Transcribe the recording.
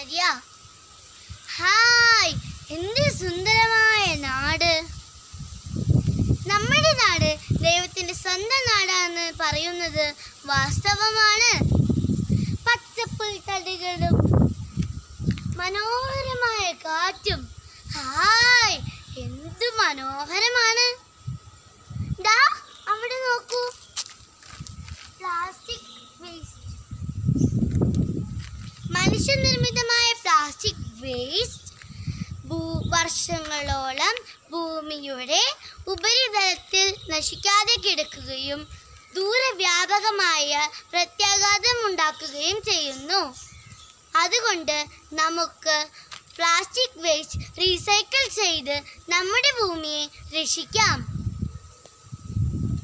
Arya. Hi, എന്ത് സുന്ദരമായ നാട്! നമ്മുടെ നാട് ദൈവത്തിന്റെ സ്വന്തം നാടാണെന്ന് പറയുന്നത് വാസ്തവമാണ്. പച്ചപ്പുൽ തടികളും മനോഹരമായ കാറ്റും. ഹായ്, എന്തു മനോഹരമാണ്! ദാ അവിടെ നോക്കൂ, പ്ലാസ്റ്റിക് വേസ്റ്റ്. മനുഷ്യനിർമ്മിതമായ പ്ലാസ്റ്റിക് വേസ്റ്റ് വർഷങ്ങളോളം ഭൂമിയുടെ ഉപരിതലത്തിൽ നശിക്കാതെ കിടക്കുകയും ദൂരവ്യാപകമായ പ്രത്യാഘാതം ഉണ്ടാക്കുകയും ചെയ്യുന്നു. അതുകൊണ്ട് നമുക്ക് പ്ലാസ്റ്റിക് വേസ്റ്റ് റീസൈക്കിൾ ചെയ്ത് നമ്മുടെ ഭൂമിയെ രക്ഷിക്കാം.